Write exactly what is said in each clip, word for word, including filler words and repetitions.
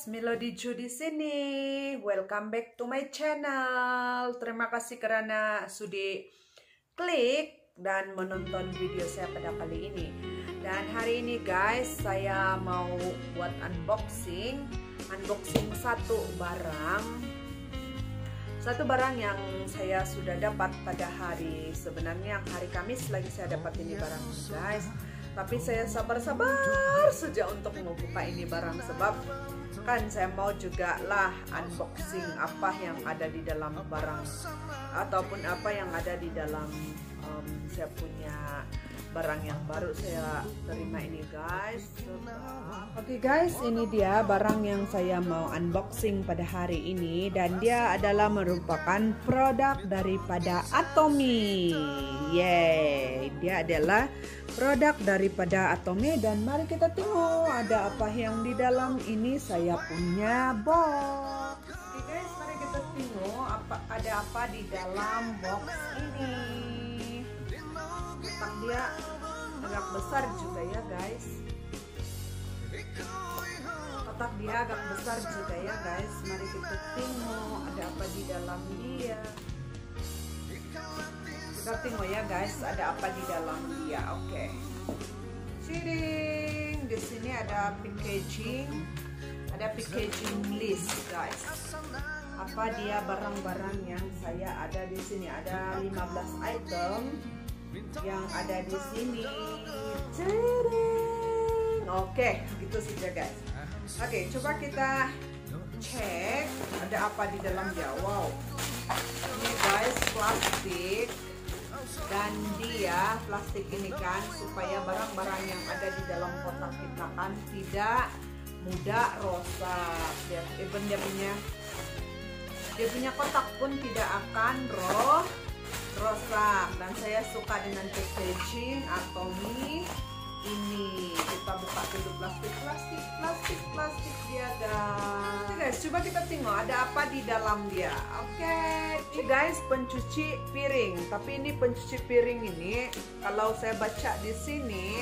guys, Melody Ju di sini. Welcome back to my channel. Terima kasih karena sudah klik dan menonton video saya pada kali ini. Dan hari ini guys, saya mau buat unboxing, unboxing satu barang, satu barang yang saya sudah dapat pada hari sebenarnya hari Kamis lagi saya dapat ini barang guys. Tapi saya sabar-sabar saja untuk membuka ini barang sebab kan saya mau juga lah unboxing apa yang ada di dalam barang ataupun apa yang ada di dalam um, saya punya barang yang baru saya terima ini guys. Oke okay guys, ini dia barang yang saya mau unboxing pada hari ini dan dia adalah merupakan produk daripada Atomy. Yeay, dia adalah produk daripada Atomy dan mari kita tengok ada apa yang di dalam ini saya punya box. Oke okay guys, mari kita tengok apa ada apa di dalam box ini. Kotak dia agak besar juga ya guys. Kotak dia agak besar juga ya guys. Mari kita tengok ada apa di dalam dia. Kita tengok ya guys, ada apa di dalam dia. Oke. Okay. Ciring. Di sini ada packaging. Ada packaging list guys. Apa dia barang-barang yang saya ada di sini? Ada lima belas item yang ada di sini. Ciring. Oke, okay, gitu saja guys. Oke, okay, coba kita cek ada apa di dalam dia. Wow. Ini guys plastik. Dan dia plastik ini kan supaya barang-barang yang ada di dalam kotak kita kan tidak mudah rusak. Dia, even dia punya dia punya kotak pun tidak akan roh rusak. Dan saya suka dengan packaging Atomy ini. Kita buka dulu plastik plastik plastik plastik dia guys. Oke guys, coba kita tengok ada apa di dalam dia. Oke, ini guys pencuci piring. Tapi ini pencuci piring ini kalau saya baca di sini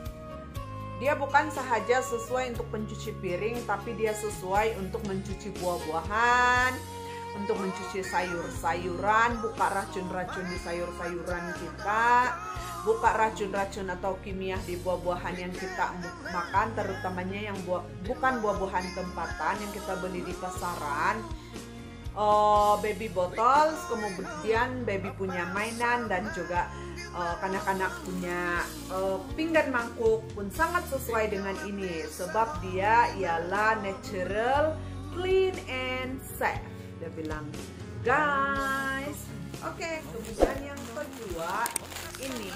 dia bukan sahaja sesuai untuk pencuci piring, tapi dia sesuai untuk mencuci buah-buahan, untuk mencuci sayur-sayuran, buka racun-racun di sayur-sayuran kita, buka racun-racun atau kimia di buah-buahan yang kita makan, terutamanya yang buah, bukan buah-buahan tempatan yang kita beli di pasaran. Uh, baby bottles, kemudian baby punya mainan dan juga uh, kanak-kanak punya uh, pinggan mangkuk pun sangat sesuai dengan ini sebab dia ialah natural, clean and safe. Dia bilang guys. Oke, okay, kemudian yang kedua ini,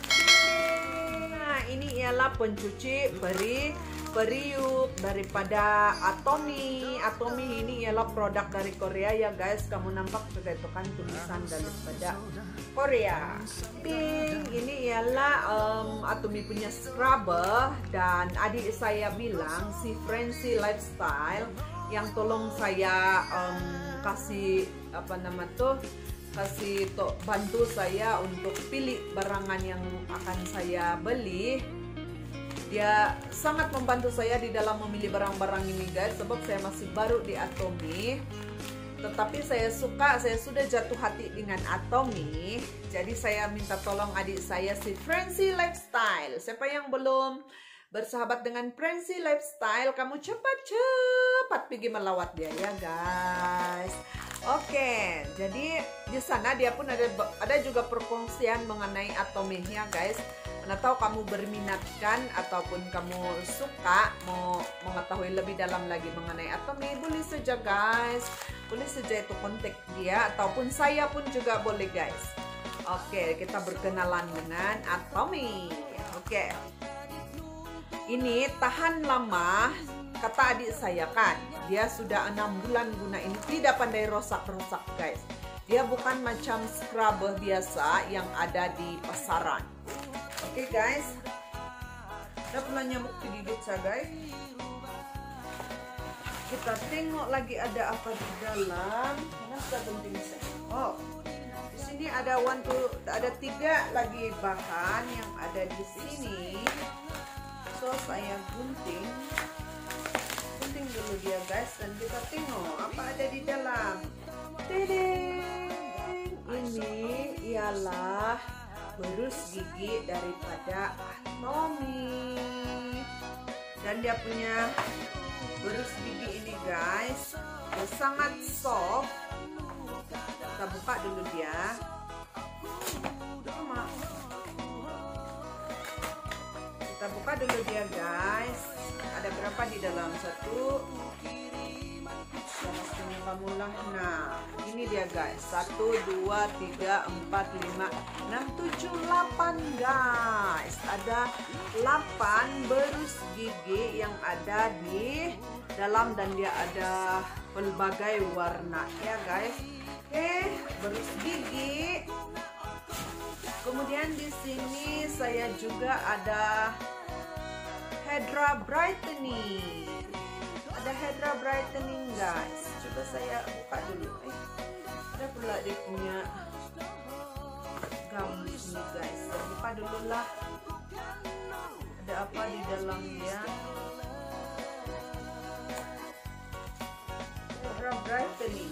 nah ini ialah pencuci peri periuk daripada Atomy. Atomy ini ialah produk dari Korea ya guys. Kamu nampak juga itu kan tulisan daripada Korea. Pink ini ialah um, Atomy punya scrubber dan adik saya bilang si Frenzy Lifestyle yang tolong saya um, kasih apa nama tuh kasih to, bantu saya untuk pilih barangan yang akan saya beli. Dia sangat membantu saya di dalam memilih barang-barang ini guys sebab saya masih baru di Atomy. Tetapi saya suka, saya sudah jatuh hati dengan Atomy. Jadi saya minta tolong adik saya si Frenzy Lifestyle. Siapa yang belum bersahabat dengan Frenzy Lifestyle, kamu cepat-cepat pergi melawat dia ya guys. Oke, jadi di sana dia pun ada ada juga perkongsian mengenai Atomy ya guys. Mana tahu kamu berminatkan ataupun kamu suka mau mengetahui lebih dalam lagi mengenai Atomy, boleh saja guys. Boleh saja itu kontak dia ataupun saya pun juga boleh guys. Oke, kita berkenalan dengan Atomy. Oke. Ini tahan lama, kata adik saya kan. Dia sudah enam bulan guna ini, tidak pandai rosak-rosak guys. Dia bukan macam scrubber biasa yang ada di pasaran. Oke okay, guys. Udah pula nyamuk di gigit saya guys. Kita tengok lagi ada apa di dalam. Mana sudah penting saya. Oh, di sini ada one two, ada tiga lagi bahan yang ada di sini. So saya gunting. gunting dulu dia guys, dan kita tengok apa ada di dalam. Tedeng, ini ialah berus gigi daripada Atomy, dan dia punya berus gigi ini guys sangat soft. Kita buka dulu dia. Sama. Kita buka dulu dia guys. Ada berapa di dalam? Satu. Mula-mula. Nah, ini dia guys. Satu, dua, tiga, empat, lima, enam, tujuh, delapan guys. Ada delapan berus gigi yang ada di dalam, dan dia ada berbagai warna ya guys. Oke, berus gigi. Kemudian di sini saya juga ada Hydra Brightening. Ada Hydra Brightening guys. Coba saya buka dulu. Eh, ada pula dia punya gum ini guys. Saya buka dulu lah. Ada apa di dalamnya? Hydra Brightening.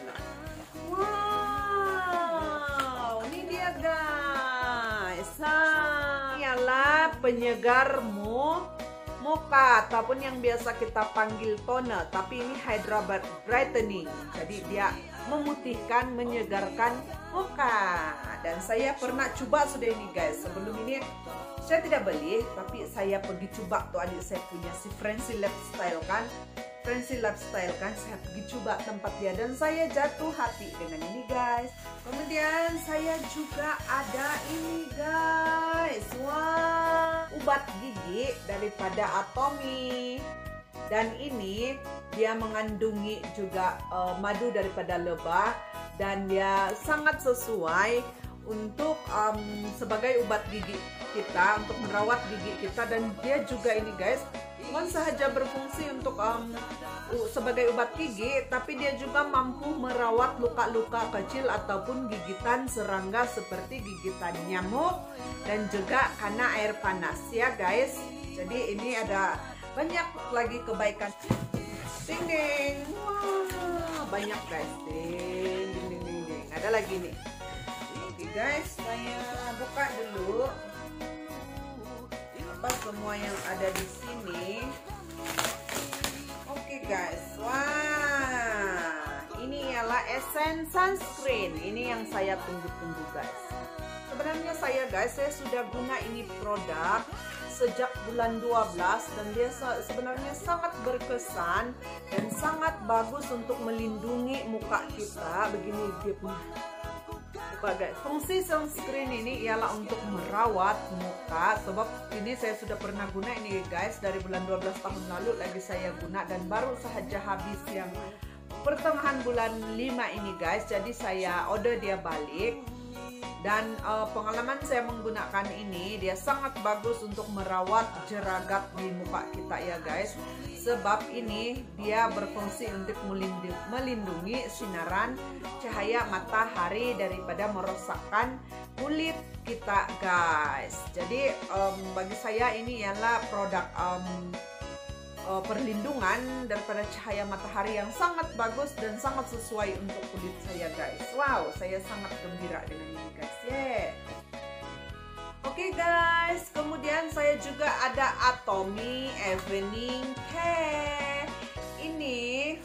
Wow, ini dia guys. Ah, ini adalah penyegar muka ataupun yang biasa kita panggil toner, tapi ini Hydra Brightening. Jadi dia memutihkan, menyegarkan muka. Dan saya pernah coba sudah ini guys. Sebelum ini saya tidak beli, tapi saya pergi coba tuh adik saya punya si Friendly Lifestyle kan. Friendly Lifestyle kan, saya pergi coba tempat dia dan saya jatuh hati dengan ini guys. Kemudian saya juga ada ini guys. Wah, ubat gigi daripada Atomy. Dan ini dia mengandungi juga uh, madu daripada lebah, dan dia sangat sesuai untuk um, sebagai obat gigi kita, untuk merawat gigi kita. Dan dia juga ini guys bukan sahaja berfungsi untuk um, sebagai obat gigi, tapi dia juga mampu merawat luka-luka kecil ataupun gigitan serangga seperti gigitan nyamuk dan juga karena air panas ya guys. Jadi ini ada banyak lagi kebaikan. Ding ding. Wah, banyak guys. Ding ding ding ding ding. Ada lagi nih. Oke guys, saya buka dulu apa semua yang ada di sini. Oke guys, wah, ini ialah Essence Sunscreen. Ini yang saya tunggu-tunggu guys. Sebenarnya saya guys, saya sudah guna ini produk sejak bulan dua belas, dan dia sebenarnya sangat berkesan dan sangat bagus untuk melindungi muka kita. Begini dia punya muka guys. Fungsi sunscreen ini ialah untuk merawat muka, sebab ini saya sudah pernah guna ini guys dari bulan dua belas tahun lalu lagi saya guna, dan baru sahaja habis yang pertengahan bulan lima ini guys. Jadi saya order dia balik, dan uh, pengalaman saya menggunakan ini, dia sangat bagus untuk merawat jeragat di muka kita ya guys. Sebab ini dia berfungsi untuk melindungi, melindungi sinaran cahaya matahari daripada merosakkan kulit kita guys. Jadi um, bagi saya ini ialah produk um, uh, perlindungan daripada cahaya matahari yang sangat bagus dan sangat sesuai untuk kulit saya guys. Wow, saya sangat gembira dengan ini guys. Yeah. Oke okay guys, kemudian saya juga ada Atomy Evening Care. Ini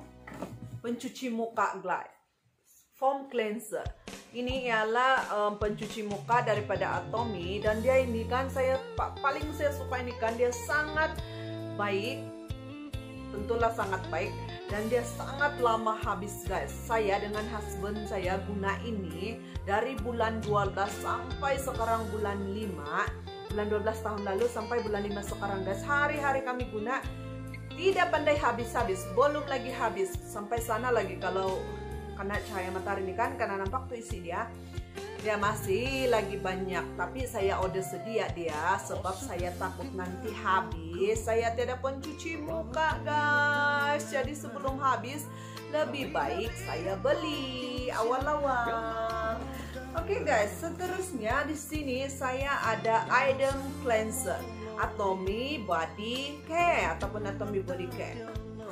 pencuci muka guys, foam cleanser. Ini ialah um, pencuci muka daripada Atomy, dan dia ini kan saya paling saya suka ini kan, dia sangat baik, tentulah sangat baik, dan dia sangat lama habis guys. Saya dengan husband saya guna ini dari bulan dua belas sampai sekarang bulan lima, bulan dua belas tahun lalu sampai bulan lima sekarang guys. Hari-hari kami guna, tidak pandai habis-habis, belum lagi habis, sampai sana lagi kalau kena cahaya matahari ini kan, karena nampak tuh isi dia dia masih lagi banyak, tapi saya order sedia dia sebab saya takut nanti habis. Saya tidak pencuci muka guys, jadi sebelum habis lebih baik saya beli awal-awal. Oke okay guys, seterusnya di sini saya ada Item Cleanser Atomy Body Care ataupun Atomy Body Care.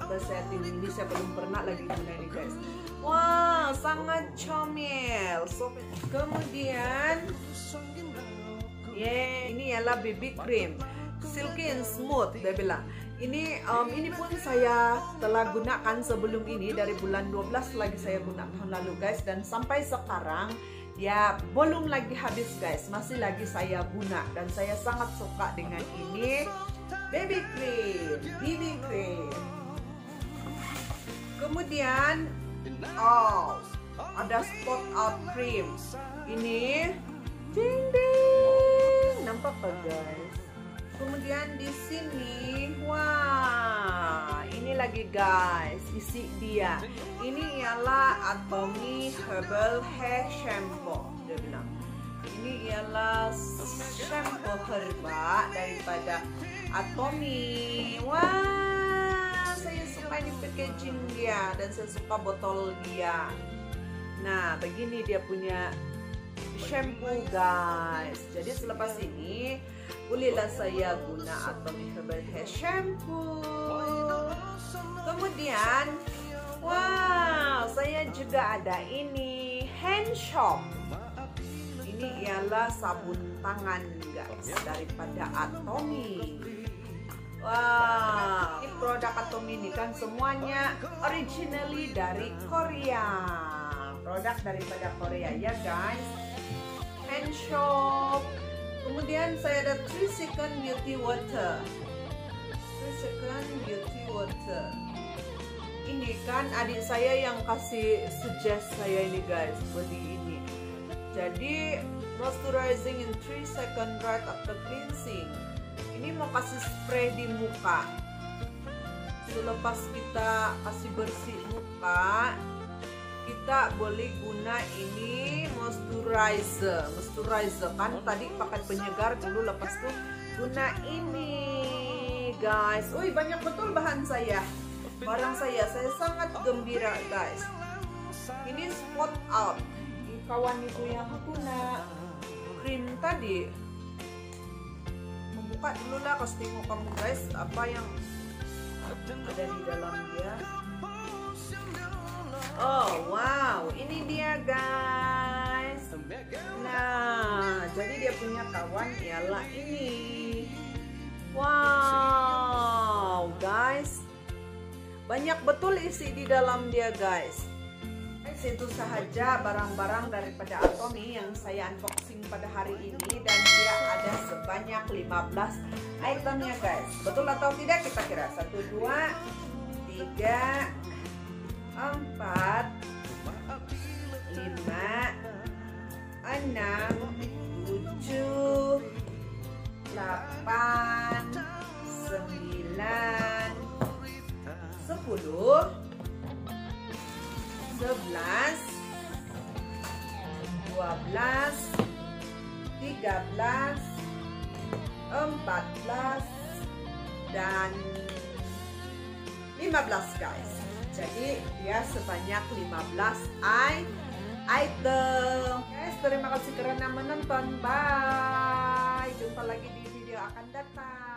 sampai saya tiru ini, saya belum pernah lagi guna ini guys. Wah, sangat comel. So, kemudian yeah, ini ialah B B cream, silky and smooth dia bilang. Ini um, ini pun saya telah gunakan sebelum ini, dari bulan dua belas lagi saya guna tahun lalu guys, dan sampai sekarang ya belum lagi habis guys, masih lagi saya guna dan saya sangat suka dengan ini baby cream, B B cream. Kemudian oh, ada spot out cream. Ini ding ding, nampak gak guys? Kemudian di sini, wah, ini lagi guys, isi dia. Ini ialah Atomy Herbal Hair Shampoo, dia bilang. Ini ialah shampoo herba daripada Atomy. Wah, saya suka ini packaging dia dan saya suka botol dia. Nah, begini dia punya shampoo guys. Jadi selepas ini bolehlah saya guna Atomy Herbal Hair Shampoo. Kemudian, wow, saya juga ada ini hand shop. Ini ialah sabun tangan guys daripada Atomy. Wow, ini produk Atomy ini kan semuanya originally dari Korea. Produk daripada Korea ya guys. Hand shop. Kemudian saya ada three second beauty water. three second beauty water. Ini kan adik saya yang kasih suggest saya ini guys, beli ini. Jadi moisturizing in three second right after cleansing. Ini mau kasih spray di muka. Selepas kita kasih bersih muka, kita boleh guna ini moisturizer. Moisturizer kan tadi pakai penyegar dulu, lepas itu guna ini guys. Wih, banyak betul bahan saya, barang saya. Saya sangat gembira guys. Ini spot out. Ini kawan itu yang guna krim tadi. Membuka dulu lah, kasih tengok kamu guys apa yang ada di dalam dia. Oh wow, ini dia guys. Nah, jadi dia punya kawan ialah ini. Wow guys, banyak betul isi di dalam dia guys. Itu sahaja barang-barang daripada Atomy yang saya unboxing pada hari ini, dan dia ada sebanyak lima belas itemnya guys. Betul atau tidak kita kira? Satu, dua, tiga, empat, lima, enam, tujuh, delapan, sembilan, sepuluh, sebelas, dua belas, tiga belas, empat belas, dan lima belas guys. Jadi dia sebanyak lima belas item. Guys, terima kasih karena menonton. Bye. Jumpa lagi di video akan datang.